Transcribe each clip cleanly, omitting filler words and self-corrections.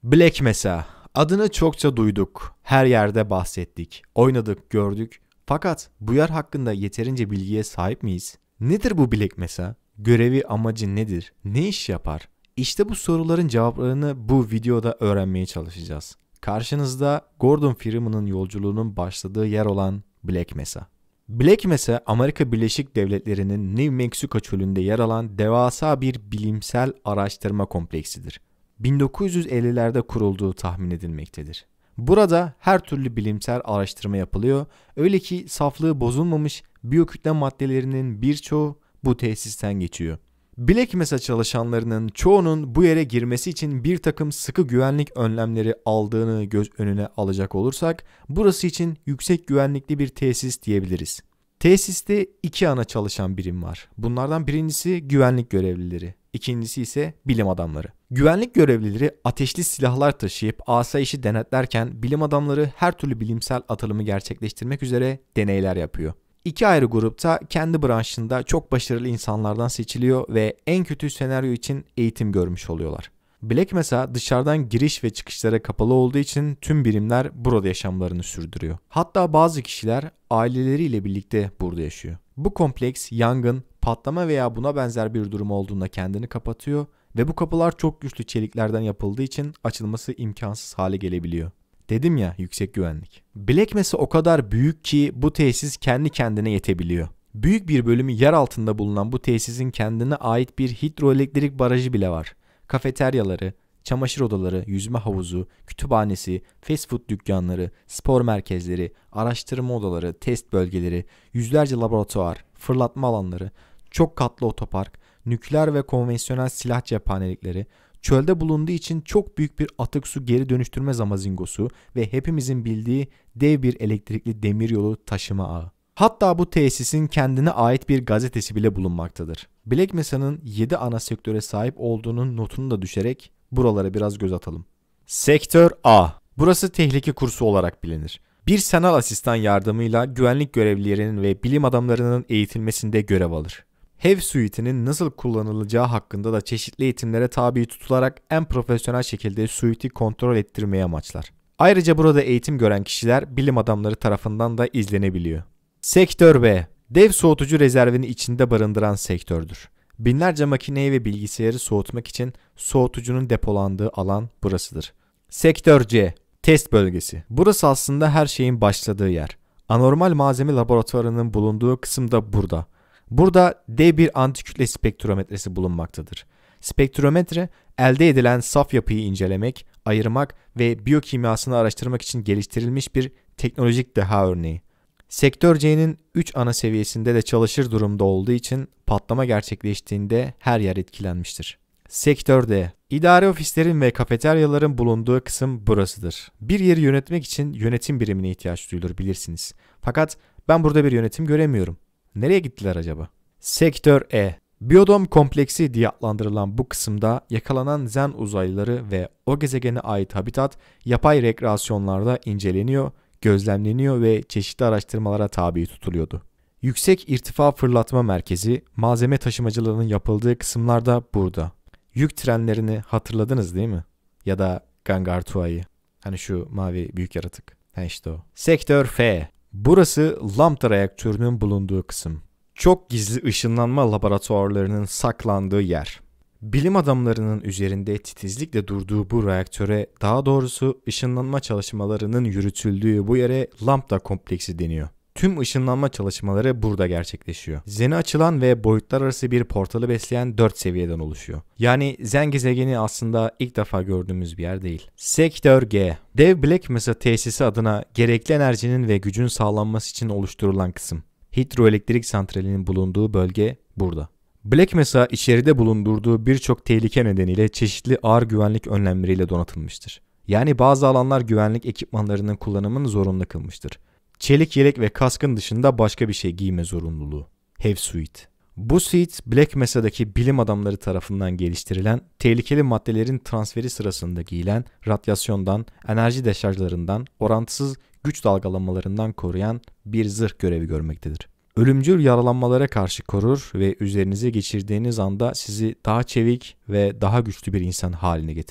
Black Mesa. Adını çokça duyduk. Her yerde bahsettik. Oynadık, gördük. Fakat bu yer hakkında yeterince bilgiye sahip miyiz? Nedir bu Black Mesa? Görevi, amacı nedir? Ne iş yapar? İşte bu soruların cevaplarını bu videoda öğrenmeye çalışacağız. Karşınızda Gordon Freeman'ın yolculuğunun başladığı yer olan Black Mesa. Black Mesa, Amerika Birleşik Devletleri'nin New Mexico çölünde yer alan devasa bir bilimsel araştırma kompleksidir. 1950'lerde kurulduğu tahmin edilmektedir. Burada her türlü bilimsel araştırma yapılıyor, öyle ki saflığı bozulmamış biyokütle maddelerinin birçoğu bu tesisten geçiyor. Black Mesa çalışanlarının çoğunun bu yere girmesi için bir takım sıkı güvenlik önlemleri aldığını göz önüne alacak olursak, burası için yüksek güvenlikli bir tesis diyebiliriz. Tesiste iki ana çalışan birim var. Bunlardan birincisi güvenlik görevlileri, ikincisi ise bilim adamları. Güvenlik görevlileri ateşli silahlar taşıyıp asayişi denetlerken bilim adamları her türlü bilimsel atılımı gerçekleştirmek üzere deneyler yapıyor. İki ayrı grupta kendi branşında çok başarılı insanlardan seçiliyor ve en kötü senaryo için eğitim görmüş oluyorlar. Black Mesa dışarıdan giriş ve çıkışlara kapalı olduğu için tüm birimler burada yaşamlarını sürdürüyor. Hatta bazı kişiler aileleriyle birlikte burada yaşıyor. Bu kompleks yangın, patlama veya buna benzer bir durum olduğunda kendini kapatıyor ve bu kapılar çok güçlü çeliklerden yapıldığı için açılması imkansız hale gelebiliyor. Dedim ya, yüksek güvenlik. Black Mesa o kadar büyük ki bu tesis kendi kendine yetebiliyor. Büyük bir bölümü yer altında bulunan bu tesisin kendine ait bir hidroelektrik barajı bile var. Kafeteryaları, çamaşır odaları, yüzme havuzu, kütüphanesi, fast food dükkanları, spor merkezleri, araştırma odaları, test bölgeleri, yüzlerce laboratuvar, fırlatma alanları, çok katlı otopark, nükleer ve konvansiyonel silah cephanelikleri, çölde bulunduğu için çok büyük bir atık su geri dönüştürme zamazingosu ve hepimizin bildiği dev bir elektrikli demiryolu taşıma ağı. Hatta bu tesisin kendine ait bir gazetesi bile bulunmaktadır. Black Mesa'nın 7 ana sektöre sahip olduğunun notunu da düşerek buralara biraz göz atalım. Sektör A. Burası tehlike kursu olarak bilinir. Bir sanal asistan yardımıyla güvenlik görevlilerinin ve bilim adamlarının eğitilmesinde görev alır. Hev suite'nin nasıl kullanılacağı hakkında da çeşitli eğitimlere tabi tutularak en profesyonel şekilde suite'i kontrol ettirmeye amaçlar. Ayrıca burada eğitim gören kişiler bilim adamları tarafından da izlenebiliyor. Sektör B. Dev soğutucu rezervini içinde barındıran sektördür. Binlerce makineyi ve bilgisayarı soğutmak için soğutucunun depolandığı alan burasıdır. Sektör C. Test bölgesi. Burası aslında her şeyin başladığı yer. Anormal malzeme laboratuvarının bulunduğu kısım da burada. Burada dev bir antikütle spektrometresi bulunmaktadır. Spektrometre, elde edilen saf yapıyı incelemek, ayırmak ve biyokimyasını araştırmak için geliştirilmiş bir teknolojik deha örneği. Sektör C'nin 3 ana seviyesinde de çalışır durumda olduğu için patlama gerçekleştiğinde her yer etkilenmiştir. Sektör D. İdare ofislerin ve kafeteryaların bulunduğu kısım burasıdır. Bir yeri yönetmek için yönetim birimine ihtiyaç duyulur, bilirsiniz. Fakat ben burada bir yönetim göremiyorum. Nereye gittiler acaba? Sektör E. Biyodom kompleksi diye adlandırılan bu kısımda yakalanan Zen uzaylıları ve o gezegene ait habitat yapay rekreasyonlarda inceleniyor, gözlemleniyor ve çeşitli araştırmalara tabi tutuluyordu. Yüksek irtifa fırlatma merkezi, malzeme taşımacılığının yapıldığı kısımlar da burada. Yük trenlerini hatırladınız değil mi? Ya da Gangartua'yı. Hani şu mavi büyük yaratık. İşte o. Sektör F. Burası lambda reaktörünün bulunduğu kısım. Çok gizli ışınlanma laboratuvarlarının saklandığı yer. Bilim adamlarının üzerinde titizlikle durduğu bu reaktöre, daha doğrusu ışınlanma çalışmalarının yürütüldüğü bu yere lambda kompleksi deniyor. Tüm ışınlanma çalışmaları burada gerçekleşiyor. Zen'e açılan ve boyutlar arası bir portalı besleyen 4 seviyeden oluşuyor. Yani Zen gezegeni aslında ilk defa gördüğümüz bir yer değil. Sektör G. Dev Black Mesa tesisi adına gerekli enerjinin ve gücün sağlanması için oluşturulan kısım. Hidroelektrik santralinin bulunduğu bölge burada. Black Mesa içeride bulundurduğu birçok tehlike nedeniyle çeşitli ağır güvenlik önlemleriyle donatılmıştır. Yani bazı alanlar güvenlik ekipmanlarının kullanımını zorunlu kılmıştır. Çelik yelek ve kaskın dışında başka bir şey giyme zorunluluğu. Hev suit. Bu suit Black Mesa'daki bilim adamları tarafından geliştirilen, tehlikeli maddelerin transferi sırasında giyilen, radyasyondan, enerji deşarjlarından, orantısız güç dalgalamalarından koruyan bir zırh görevi görmektedir. Ölümcül yaralanmalara karşı korur ve üzerinize geçirdiğiniz anda sizi daha çevik ve daha güçlü bir insan haline getirir.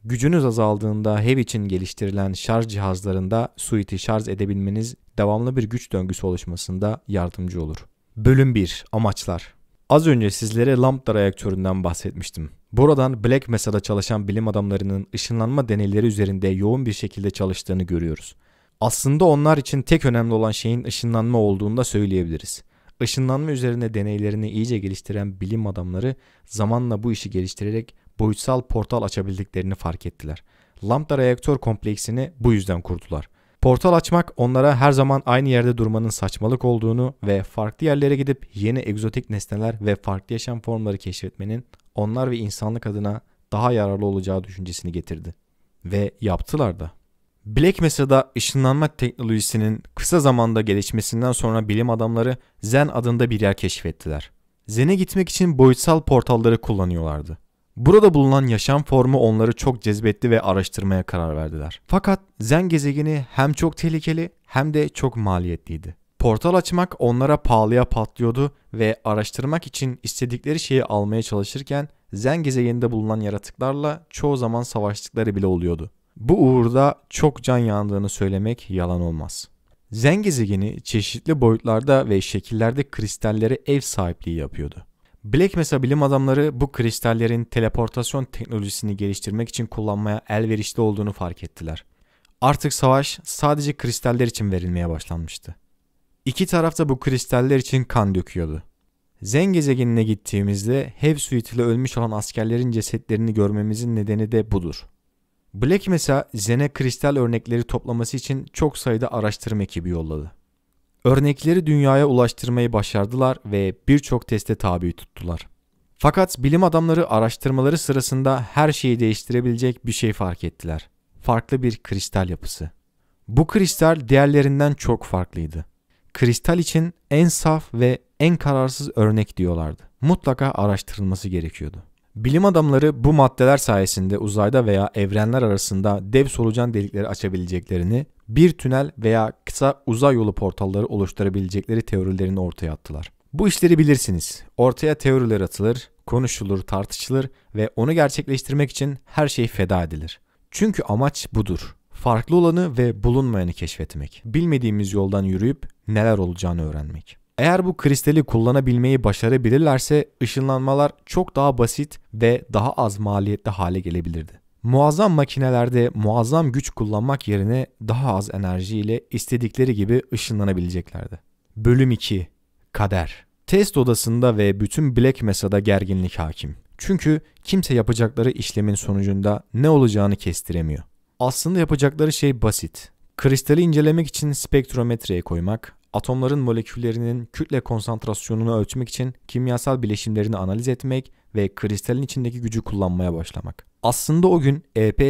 Gücünüz azaldığında HEV için geliştirilen şarj cihazlarında suiti şarj edebilmeniz devamlı bir güç döngüsü oluşmasında yardımcı olur. Bölüm 1. Amaçlar. Az önce sizlere lambda reaktöründen bahsetmiştim. Buradan Black Mesa'da çalışan bilim adamlarının ışınlanma deneyleri üzerinde yoğun bir şekilde çalıştığını görüyoruz. Aslında onlar için tek önemli olan şeyin ışınlanma olduğunu da söyleyebiliriz. Işınlanma üzerine deneylerini iyice geliştiren bilim adamları zamanla bu işi geliştirerek boyutsal portal açabildiklerini fark ettiler. Lambda reaktör kompleksini bu yüzden kurdular. Portal açmak onlara her zaman aynı yerde durmanın saçmalık olduğunu ve farklı yerlere gidip yeni egzotik nesneler ve farklı yaşam formları keşfetmenin onlar ve insanlık adına daha yararlı olacağı düşüncesini getirdi. Ve yaptılar da. Black Mesa'da ışınlanma teknolojisinin kısa zamanda gelişmesinden sonra bilim adamları Zen adında bir yer keşfettiler. Zen'e gitmek için boyutsal portalları kullanıyorlardı. Burada bulunan yaşam formu onları çok cezbetti ve araştırmaya karar verdiler. Fakat Zen gezegeni hem çok tehlikeli hem de çok maliyetliydi. Portal açmak onlara pahalıya patlıyordu ve araştırmak için istedikleri şeyi almaya çalışırken Zen gezegeninde bulunan yaratıklarla çoğu zaman savaştıkları bile oluyordu. Bu uğurda çok can yandığını söylemek yalan olmaz. Zen gezegeni çeşitli boyutlarda ve şekillerde kristallere ev sahipliği yapıyordu. Black Mesa bilim adamları bu kristallerin teleportasyon teknolojisini geliştirmek için kullanmaya elverişli olduğunu fark ettiler. Artık savaş sadece kristaller için verilmeye başlanmıştı. İki taraf da bu kristaller için kan döküyordu. Zen gezegenine gittiğimizde HEV suitiyle ölmüş olan askerlerin cesetlerini görmemizin nedeni de budur. Black Mesa, Zen'e kristal örnekleri toplaması için çok sayıda araştırma ekibi yolladı. Örnekleri dünyaya ulaştırmayı başardılar ve birçok teste tabi tuttular. Fakat bilim adamları araştırmaları sırasında her şeyi değiştirebilecek bir şey fark ettiler. Farklı bir kristal yapısı. Bu kristal diğerlerinden çok farklıydı. Kristal için en saf ve en kararsız örnek diyorlardı. Mutlaka araştırılması gerekiyordu. Bilim adamları bu maddeler sayesinde uzayda veya evrenler arasında dev solucan delikleri açabileceklerini, bir tünel veya kısa uzay yolu portalları oluşturabilecekleri teorilerini ortaya attılar. Bu işleri bilirsiniz. Ortaya teoriler atılır, konuşulur, tartışılır ve onu gerçekleştirmek için her şey feda edilir. Çünkü amaç budur. Farklı olanı ve bulunmayanı keşfetmek. Bilmediğimiz yoldan yürüyüp neler olacağını öğrenmek. Eğer bu kristali kullanabilmeyi başarabilirlerse ışınlanmalar çok daha basit ve daha az maliyetli hale gelebilirdi. Muazzam makinelerde muazzam güç kullanmak yerine daha az enerjiyle istedikleri gibi ışınlanabileceklerdi. Bölüm 2. Kader. Test odasında ve bütün Black Mesa'da gerginlik hakim. Çünkü kimse yapacakları işlemin sonucunda ne olacağını kestiremiyor. Aslında yapacakları şey basit. Kristali incelemek için spektrometreye koymak, atomların moleküllerinin kütle konsantrasyonunu ölçmek için kimyasal bileşimlerini analiz etmek ve kristalin içindeki gücü kullanmaya başlamak. Aslında o gün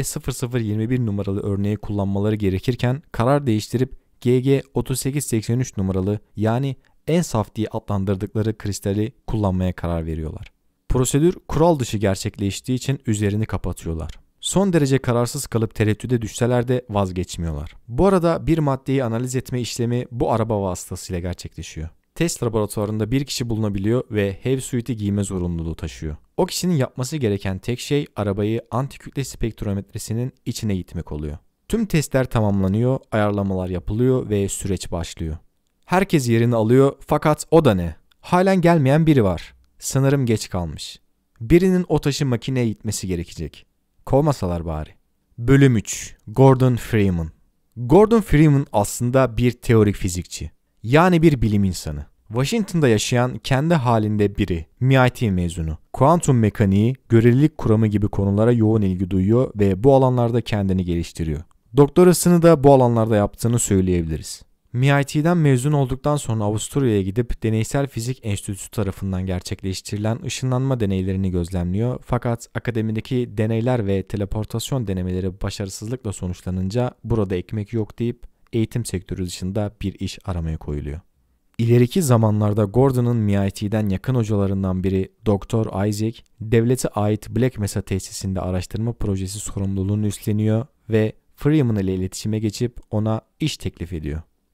EP0021 numaralı örneği kullanmaları gerekirken karar değiştirip GG3883 numaralı yani en saf diye adlandırdıkları kristali kullanmaya karar veriyorlar. Prosedür kural dışı gerçekleştiği için üzerini kapatıyorlar. Son derece kararsız kalıp tereddüde düşseler de vazgeçmiyorlar. Bu arada bir maddeyi analiz etme işlemi bu araba vasıtasıyla gerçekleşiyor. Test laboratuvarında bir kişi bulunabiliyor ve HEV suiti giyme zorunluluğu taşıyor. O kişinin yapması gereken tek şey arabayı antikütle spektrometresinin içine gitmek oluyor. Tüm testler tamamlanıyor, ayarlamalar yapılıyor ve süreç başlıyor. Herkes yerini alıyor fakat o da ne? Halen gelmeyen biri var. Sanırım geç kalmış. Birinin o taşı makineye itmesi gerekecek. Kovmasalar bari. Bölüm 3. Gordon Freeman. Gordon Freeman aslında bir teorik fizikçi. Yani bir bilim insanı. Washington'da yaşayan kendi halinde biri. MIT mezunu. Kuantum mekaniği, görelilik kuramı gibi konulara yoğun ilgi duyuyor ve bu alanlarda kendini geliştiriyor. Doktorasını da bu alanlarda yaptığını söyleyebiliriz. MIT'den mezun olduktan sonra Avusturya'ya gidip Deneysel Fizik Enstitüsü tarafından gerçekleştirilen ışınlanma deneylerini gözlemliyor. Fakat akademideki deneyler ve teleportasyon denemeleri başarısızlıkla sonuçlanınca burada ekmek yok deyip eğitim sektörü dışında bir iş aramaya koyuluyor. İleriki zamanlarda Gordon'ın MIT'den yakın hocalarından biri Dr. Isaac, devlete ait Black Mesa tesisinde araştırma projesi sorumluluğunu üstleniyor ve Freeman ile iletişime geçip ona iş teklif ediyor.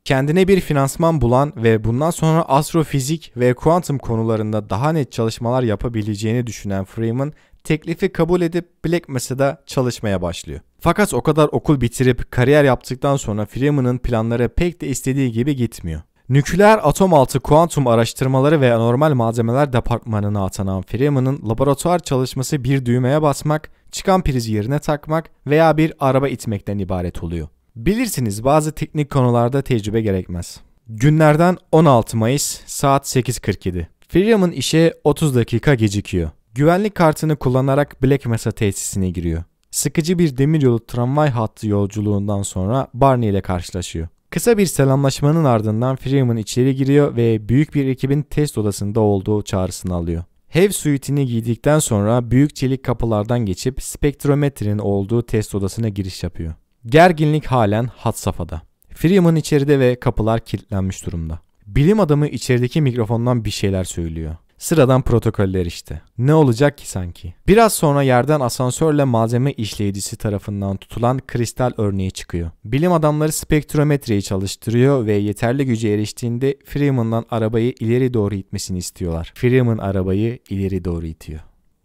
Kendine bir finansman bulan ve bundan sonra astrofizik ve kuantum konularında daha net çalışmalar yapabileceğini düşünen Freeman, teklifi kabul edip Black Mesa'da çalışmaya başlıyor. Fakat o kadar okul bitirip kariyer yaptıktan sonra Freeman'ın planları pek de istediği gibi gitmiyor. Nükleer atom altı kuantum araştırmaları ve anormal malzemeler departmanına atanan Freeman'ın laboratuvar çalışması bir düğmeye basmak, çıkan prizi yerine takmak veya bir araba itmekten ibaret oluyor. Bilirsiniz, bazı teknik konularda tecrübe gerekmez. Günlerden 16 Mayıs saat 8:47. Freeman işe 30 dakika gecikiyor. Güvenlik kartını kullanarak Black Mesa tesisine giriyor. Sıkıcı bir demiryolu tramvay hattı yolculuğundan sonra Barney ile karşılaşıyor. Kısa bir selamlaşmanın ardından Freeman içeri giriyor ve büyük bir ekibin test odasında olduğu çağrısını alıyor. Hev suitini giydikten sonra büyük çelik kapılardan geçip spektrometrenin olduğu test odasına giriş yapıyor. Gerginlik halen had safhada. Freeman içeride ve kapılar kilitlenmiş durumda. Bilim adamı içerideki mikrofondan bir şeyler söylüyor. Sıradan protokoller işte. Ne olacak ki sanki? Biraz sonra yerden asansörle malzeme işleyicisi tarafından tutulan kristal örneği çıkıyor. Bilim adamları spektrometreyi çalıştırıyor ve yeterli güce eriştiğinde Freeman'dan arabayı ileri doğru itmesini istiyorlar. Freeman arabayı ileri doğru itiyor.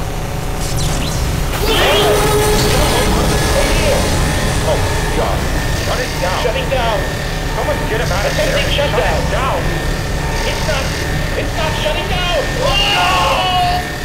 Shutting down. Someone get him out of there. Shut down. It's not shutting down. Oh!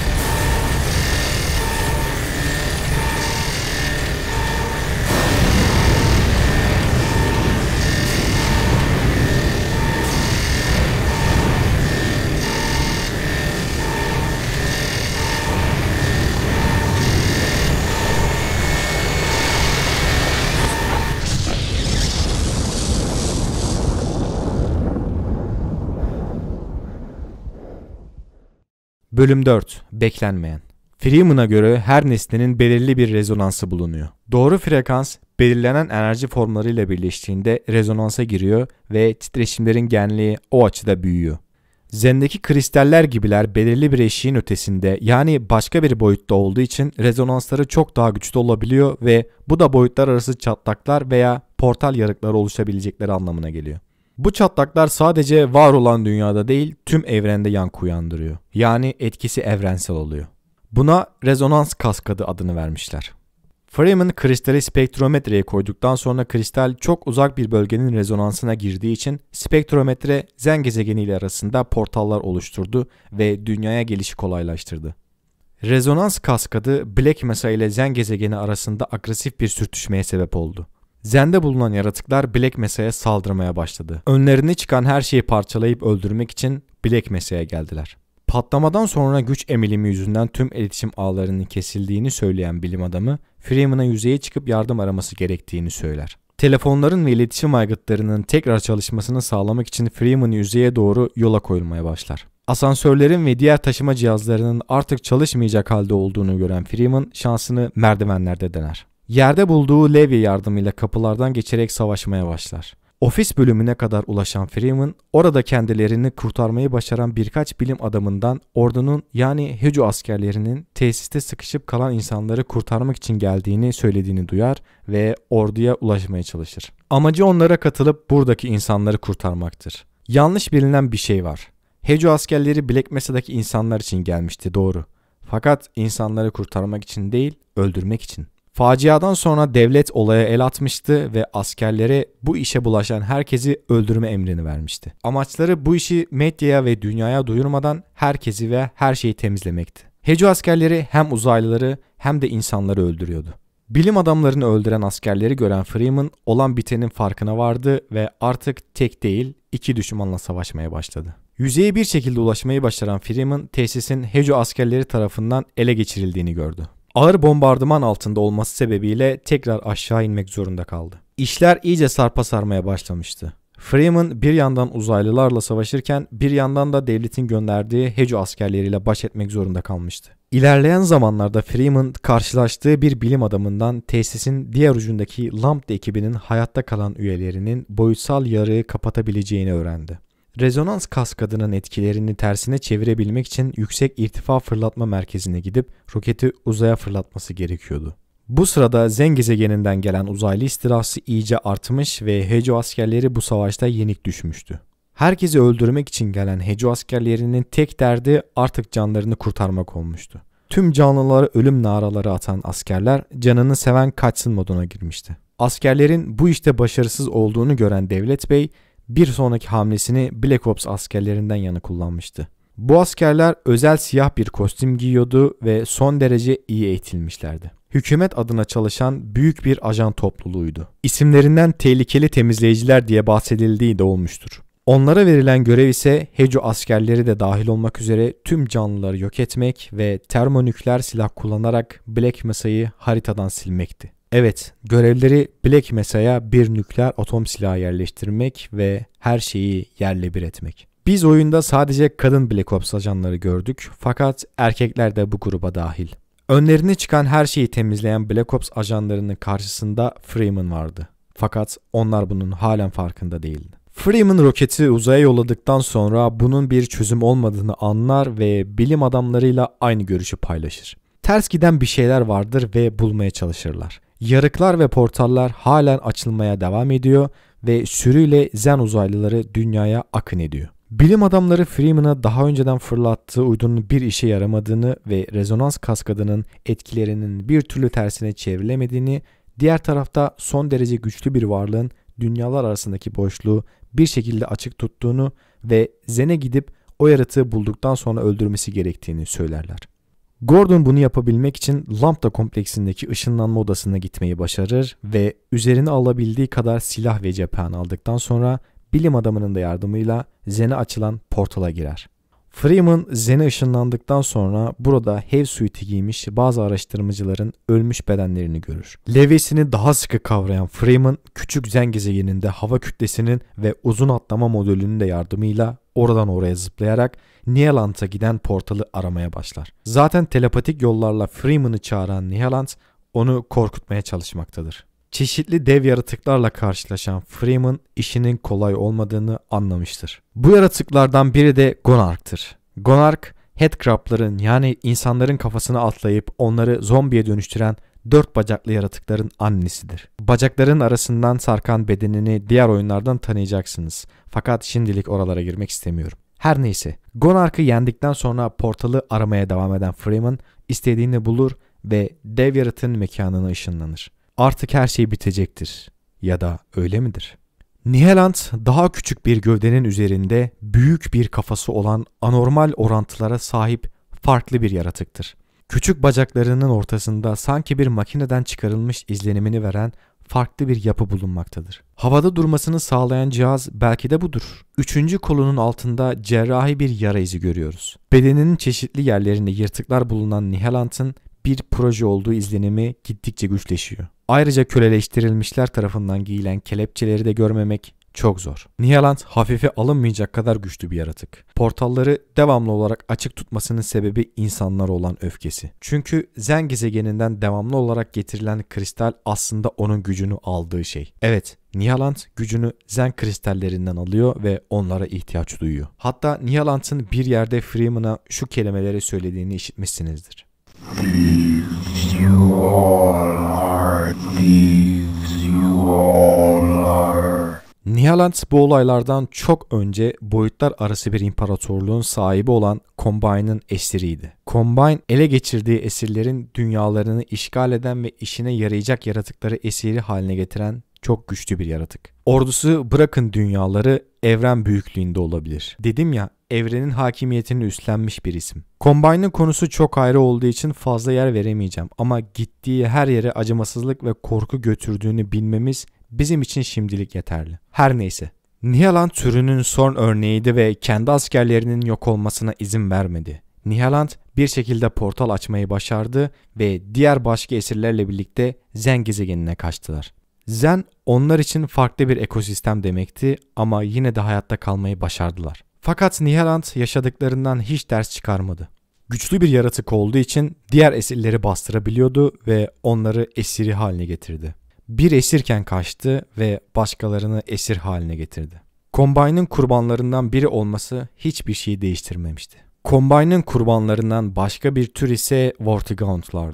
Bölüm 4. Beklenmeyen. Freeman'a göre her nesnenin belirli bir rezonansı bulunuyor. Doğru frekans belirlenen enerji formlarıyla birleştiğinde rezonansa giriyor ve titreşimlerin genliği o açıda büyüyor. Zen'deki kristaller gibiler belirli bir eşiğin ötesinde, yani başka bir boyutta olduğu için rezonansları çok daha güçlü olabiliyor ve bu da boyutlar arası çatlaklar veya portal yarıkları oluşabilecekleri anlamına geliyor. Bu çatlaklar sadece var olan dünyada değil, tüm evrende yankı uyandırıyor. Yani etkisi evrensel oluyor. Buna rezonans kaskadı adını vermişler. Freeman kristali spektrometreye koyduktan sonra kristal çok uzak bir bölgenin rezonansına girdiği için spektrometre Zen gezegeni ile arasında portallar oluşturdu ve dünyaya gelişi kolaylaştırdı. Rezonans kaskadı Black Mesa ile Zen gezegeni arasında agresif bir sürtüşmeye sebep oldu. Zen'de bulunan yaratıklar Black Mesa'ya saldırmaya başladı. Önlerine çıkan her şeyi parçalayıp öldürmek için Black Mesa'ya geldiler. Patlamadan sonra güç emilimi yüzünden tüm iletişim ağlarının kesildiğini söyleyen bilim adamı, Freeman'a yüzeye çıkıp yardım araması gerektiğini söyler. Telefonların ve iletişim aygıtlarının tekrar çalışmasını sağlamak için Freeman yüzeye doğru yola koyulmaya başlar. Asansörlerin ve diğer taşıma cihazlarının artık çalışmayacak halde olduğunu gören Freeman şansını merdivenlerde dener. Yerde bulduğu levye yardımıyla kapılardan geçerek savaşmaya başlar. Ofis bölümüne kadar ulaşan Freeman, orada kendilerini kurtarmayı başaran birkaç bilim adamından ordunun, yani Heju askerlerinin tesiste sıkışıp kalan insanları kurtarmak için geldiğini söylediğini duyar ve orduya ulaşmaya çalışır. Amacı onlara katılıp buradaki insanları kurtarmaktır. Yanlış bilinen bir şey var. Heju askerleri Black Mesa'daki insanlar için gelmişti, doğru. Fakat insanları kurtarmak için değil, öldürmek için. Faciadan sonra devlet olaya el atmıştı ve askerlere bu işe bulaşan herkesi öldürme emrini vermişti. Amaçları bu işi medyaya ve dünyaya duyurmadan herkesi ve her şeyi temizlemekti. Heju askerleri hem uzaylıları hem de insanları öldürüyordu. Bilim adamlarını öldüren askerleri gören Freeman olan bitenin farkına vardı ve artık tek değil, iki düşmanla savaşmaya başladı. Yüzeye bir şekilde ulaşmayı başaran Freeman, tesisin Heju askerleri tarafından ele geçirildiğini gördü. Ağır bombardıman altında olması sebebiyle tekrar aşağı inmek zorunda kaldı. İşler iyice sarpa sarmaya başlamıştı. Freeman bir yandan uzaylılarla savaşırken bir yandan da devletin gönderdiği Heju askerleriyle baş etmek zorunda kalmıştı. İlerleyen zamanlarda Freeman karşılaştığı bir bilim adamından tesisin diğer ucundaki Lambda ekibinin hayatta kalan üyelerinin boyutsal yarığı kapatabileceğini öğrendi. Rezonans kaskadının etkilerini tersine çevirebilmek için yüksek irtifa fırlatma merkezine gidip roketi uzaya fırlatması gerekiyordu. Bu sırada Zen gezegeninden gelen uzaylı istilası iyice artmış ve Hejo askerleri bu savaşta yenik düşmüştü. Herkesi öldürmek için gelen Hejo askerlerinin tek derdi artık canlarını kurtarmak olmuştu. Tüm canlılara ölüm naraları atan askerler canını seven kaçsın moduna girmişti. Askerlerin bu işte başarısız olduğunu gören Devlet Bey bir sonraki hamlesini Black Ops askerlerinden yana kullanmıştı. Bu askerler özel siyah bir kostüm giyiyordu ve son derece iyi eğitilmişlerdi. Hükümet adına çalışan büyük bir ajan topluluğuydu. İsimlerinden tehlikeli temizleyiciler diye bahsedildiği de olmuştur. Onlara verilen görev ise Hejo askerleri de dahil olmak üzere tüm canlıları yok etmek ve termonükleer silah kullanarak Black Mesa'yı haritadan silmekti. Evet, görevleri Black Mesa'ya bir nükleer atom silahı yerleştirmek ve her şeyi yerle bir etmek. Biz oyunda sadece kadın Black Ops ajanları gördük fakat erkekler de bu gruba dahil. Önlerine çıkan her şeyi temizleyen Black Ops ajanlarının karşısında Freeman vardı. Fakat onlar bunun halen farkında değildi. Freeman roketi uzaya yolladıktan sonra bunun bir çözüm olmadığını anlar ve bilim adamlarıyla aynı görüşü paylaşır. Ters giden bir şeyler vardır ve bulmaya çalışırlar. Yarıklar ve portallar halen açılmaya devam ediyor ve sürüyle Zen uzaylıları dünyaya akın ediyor. Bilim adamları Freeman'a daha önceden fırlattığı uydunun bir işe yaramadığını ve rezonans kaskadının etkilerinin bir türlü tersine çevrilemediğini, diğer tarafta son derece güçlü bir varlığın dünyalar arasındaki boşluğu bir şekilde açık tuttuğunu ve Zen'e gidip o yaratığı bulduktan sonra öldürmesi gerektiğini söylerler. Gordon bunu yapabilmek için Lambda kompleksindeki ışınlanma odasına gitmeyi başarır ve üzerine alabildiği kadar silah ve cephane aldıktan sonra bilim adamının da yardımıyla Zen'e açılan portala girer. Freeman Zen'e ışınlandıktan sonra burada Hev suiti giymiş bazı araştırmacıların ölmüş bedenlerini görür. Levyesini daha sıkı kavrayan Freeman küçük Zen gezegeninde hava kütlesinin ve uzun atlama modülünün de yardımıyla oradan oraya zıplayarak Nihalant'a giden portalı aramaya başlar. Zaten telepatik yollarla Freeman'ı çağıran Nihalant onu korkutmaya çalışmaktadır. Çeşitli dev yaratıklarla karşılaşan Freeman işinin kolay olmadığını anlamıştır. Bu yaratıklardan biri de Gonark'tır. Gonark, Headcrab'ların yani insanların kafasına atlayıp onları zombiye dönüştüren 4 bacaklı yaratıkların annesidir. Bacakların arasından sarkan bedenini diğer oyunlardan tanıyacaksınız. Fakat şimdilik oralara girmek istemiyorum. Her neyse, Gonark'ı yendikten sonra portalı aramaya devam eden Freeman istediğini bulur ve dev yaratığın mekanına ışınlanır. Artık her şey bitecektir. Ya da öyle midir? Nihalant daha küçük bir gövdenin üzerinde büyük bir kafası olan anormal orantılara sahip farklı bir yaratıktır. Küçük bacaklarının ortasında sanki bir makineden çıkarılmış izlenimini veren farklı bir yapı bulunmaktadır. Havada durmasını sağlayan cihaz belki de budur. 3. kolunun altında cerrahi bir yara izi görüyoruz. Bedeninin çeşitli yerlerinde yırtıklar bulunan Nihalant'ın bir proje olduğu izlenimi gittikçe güçleşiyor. Ayrıca köleleştirilmişler tarafından giyilen kelepçeleri de görmemek çok zor. Nihalant hafife alınmayacak kadar güçlü bir yaratık. Portalları devamlı olarak açık tutmasının sebebi insanlara olan öfkesi. Çünkü Zen gezegeninden devamlı olarak getirilen kristal aslında onun gücünü aldığı şey. Evet, Nihalant gücünü Zen kristallerinden alıyor ve onlara ihtiyaç duyuyor. Hatta Nihalant'ın bir yerde Freeman'a şu kelimeleri söylediğini işitmişsinizdir. Thieves you all are, thieves you all are. Nihalant bu olaylardan çok önce boyutlar arası bir imparatorluğun sahibi olan Combine'ın esiriydi. Combine ele geçirdiği esirlerin dünyalarını işgal eden ve işine yarayacak yaratıkları esiri haline getiren çok güçlü bir yaratık. Ordusu bırakın dünyaları evren büyüklüğünde olabilir. Dedim ya, evrenin hakimiyetini üstlenmiş bir isim. Combine'ın konusu çok ayrı olduğu için fazla yer veremeyeceğim ama gittiği her yere acımasızlık ve korku götürdüğünü bilmemiz bizim için şimdilik yeterli. Her neyse. Nihalant türünün son örneğiydi ve kendi askerlerinin yok olmasına izin vermedi. Nihalant bir şekilde portal açmayı başardı ve diğer başka esirlerle birlikte Zen gezegenine kaçtılar. Zen onlar için farklı bir ekosistem demekti ama yine de hayatta kalmayı başardılar. Fakat Nihalant yaşadıklarından hiç ders çıkarmadı. Güçlü bir yaratık olduğu için diğer esirleri bastırabiliyordu ve onları esiri haline getirdi. Bir esirken kaçtı ve başkalarını esir haline getirdi. Combine'ın kurbanlarından biri olması hiçbir şeyi değiştirmemişti. Combine'ın kurbanlarından başka bir tür ise Vortigaunt'lardı.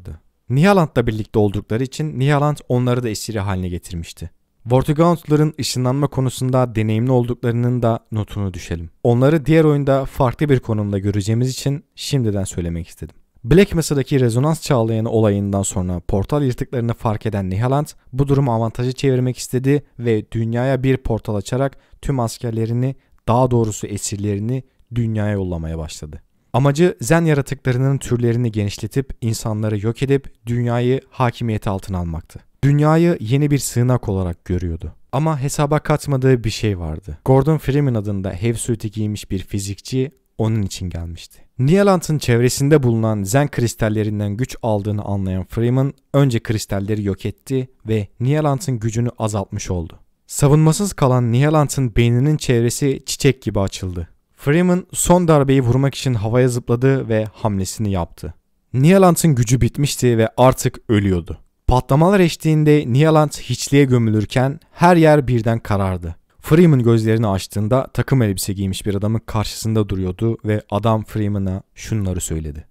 Nihilant'la birlikte oldukları için Nihilant onları da esiri haline getirmişti. Vortigaunt'ların ışınlanma konusunda deneyimli olduklarının da notunu düşelim. Onları diğer oyunda farklı bir konumda göreceğimiz için şimdiden söylemek istedim. Black Mesa'daki rezonans çağlayanı olayından sonra portal yırtıklarını fark eden Nihilant bu durumu avantaja çevirmek istedi ve dünyaya bir portal açarak tüm askerlerini, daha doğrusu esirlerini dünyaya yollamaya başladı. Amacı Zen yaratıklarının türlerini genişletip insanları yok edip dünyayı hakimiyeti altına almaktı. Dünyayı yeni bir sığınak olarak görüyordu. Ama hesaba katmadığı bir şey vardı. Gordon Freeman adında heavy suit'i giymiş bir fizikçi onun için gelmişti. Nihilant'ın çevresinde bulunan Zen kristallerinden güç aldığını anlayan Freeman önce kristalleri yok etti ve Nihilant'ın gücünü azaltmış oldu. Savunmasız kalan Nihilant'ın beyninin çevresi çiçek gibi açıldı. Freeman son darbeyi vurmak için havaya zıpladı ve hamlesini yaptı. Nihilant'ın gücü bitmişti ve artık ölüyordu. Patlamalar eşliğinde Nihilant hiçliğe gömülürken her yer birden karardı. Freeman gözlerini açtığında takım elbise giymiş bir adamın karşısında duruyordu ve adam Freeman'a şunları söyledi.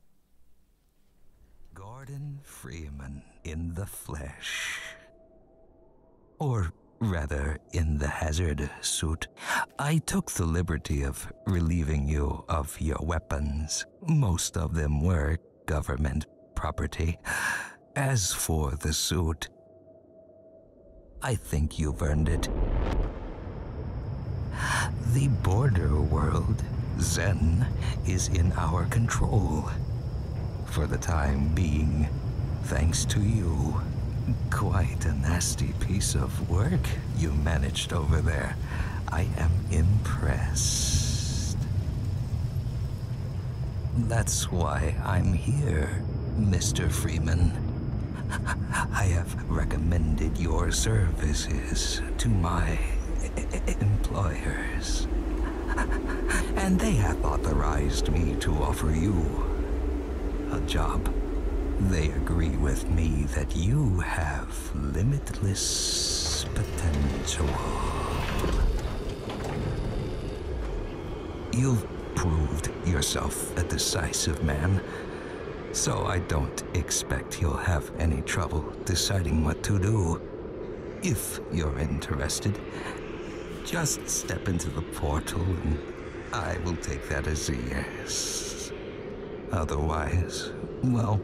Gordon Freeman in the flesh. Or rather in the hazard suit. I took the liberty of relieving you of your weapons. Most of them were government property. As for the suit, I think you've earned it. The border world, Zen, is in our control. For the time being, thanks to you. Quite a nasty piece of work you managed over there. I am impressed. That's why I'm here, Mr. Freeman. I have recommended your services to my employers, and they have authorized me to offer you a job. They agree with me that you have limitless potential. You've proved yourself a decisive man, so I don't expect you'll have any trouble deciding what to do. If you're interested, just step into the portal and I will take that as a yes. Otherwise, well,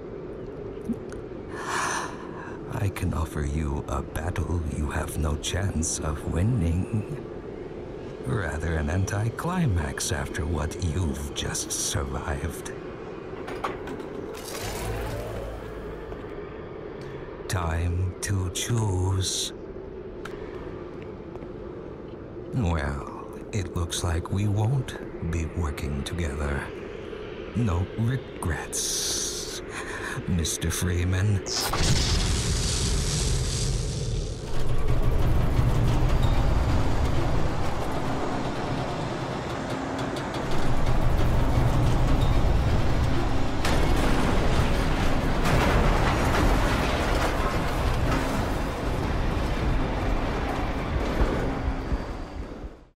I can offer you a battle you have no chance of winning. Rather an anticlimax after what you've just survived. Time to choose. Well, it looks like we won't be working together. No regrets, Mr. Freeman.